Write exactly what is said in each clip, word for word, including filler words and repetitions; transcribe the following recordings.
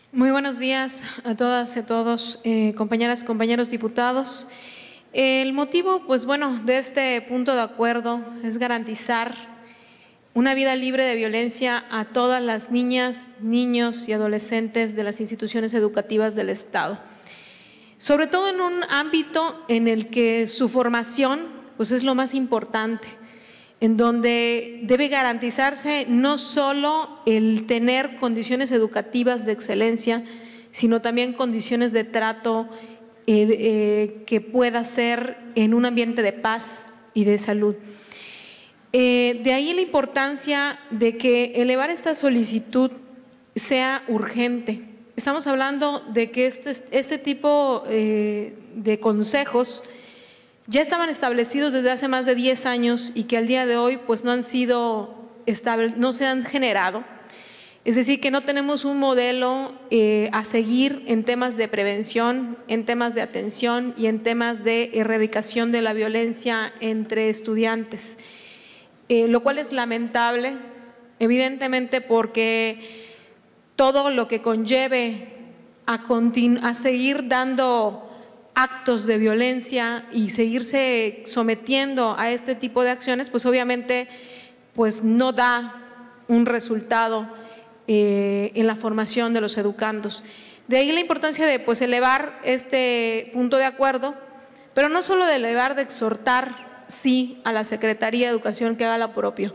Muy buenos días a todas y a todos, eh, compañeras y compañeros diputados. El motivo, pues bueno, de este punto de acuerdo es garantizar una vida libre de violencia a todas las niñas, niños y adolescentes de las instituciones educativas del Estado. Sobre todo en un ámbito en el que su formación pues es lo más importante, en donde debe garantizarse no solo el tener condiciones educativas de excelencia, sino también condiciones de trato eh, eh, que pueda ser en un ambiente de paz y de salud. Eh, de ahí la importancia de que elevar esta solicitud sea urgente. Estamos hablando de que este, este tipo eh, de consejos ya estaban establecidos desde hace más de diez años y que al día de hoy pues no han sido estable, no se han generado. Es decir, que no tenemos un modelo eh, a seguir en temas de prevención, en temas de atención y en temas de erradicación de la violencia entre estudiantes, eh, lo cual es lamentable, evidentemente porque todo lo que conlleve a, a seguir dando actos de violencia y seguirse sometiendo a este tipo de acciones, pues obviamente pues no da un resultado eh, en la formación de los educandos. De ahí la importancia de pues elevar este punto de acuerdo, pero no solo de elevar, de exhortar sí a la Secretaría de Educación que haga lo propio,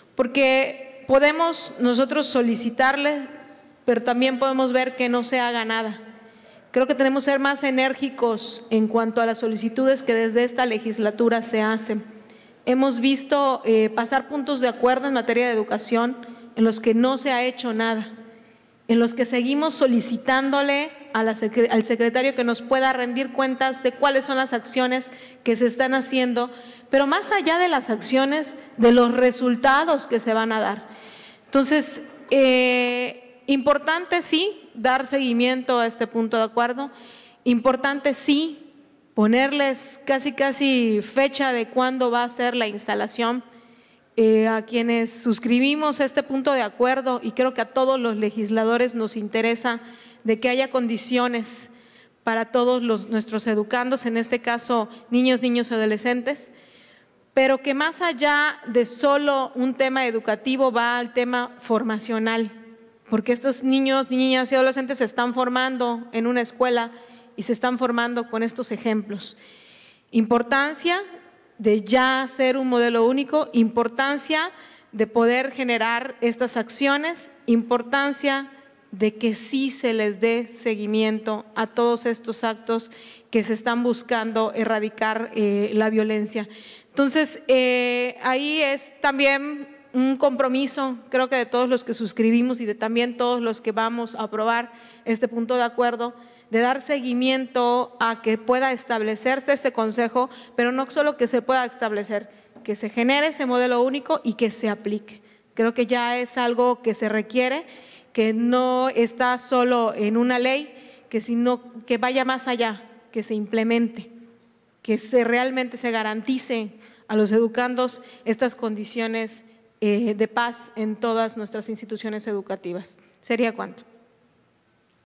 porque podemos nosotros solicitarle, pero también podemos ver que no se haga nada. Creo que tenemos que ser más enérgicos en cuanto a las solicitudes que desde esta legislatura se hacen. Hemos visto eh, pasar puntos de acuerdo en materia de educación en los que no se ha hecho nada, en los que seguimos solicitándole a la, al secretario que nos pueda rendir cuentas de cuáles son las acciones que se están haciendo, pero más allá de las acciones, de los resultados que se van a dar. Entonces, eh, importante sí, dar seguimiento a este punto de acuerdo, importante sí ponerles casi casi fecha de cuándo va a ser la instalación. Eh, a quienes suscribimos este punto de acuerdo, y creo que a todos los legisladores nos interesa de que haya condiciones para todos los, nuestros educandos, en este caso niños, niños y adolescentes, pero que más allá de solo un tema educativo va al tema formacional, porque estos niños, niñas y adolescentes se están formando en una escuela y se están formando con estos ejemplos. Importancia de ya ser un modelo único, importancia de poder generar estas acciones, importancia de que sí se les dé seguimiento a todos estos actos que se están buscando erradicar eh, la violencia. Entonces, eh, ahí es también un compromiso, creo que de todos los que suscribimos y de también todos los que vamos a aprobar este punto de acuerdo, de dar seguimiento a que pueda establecerse este consejo, pero no solo que se pueda establecer, que se genere ese modelo único y que se aplique. Creo que ya es algo que se requiere, que no está solo en una ley, que, sino, que vaya más allá, que se implemente, que se, realmente se garantice a los educandos estas condiciones Eh, de paz en todas nuestras instituciones educativas. ¿Sería cuánto?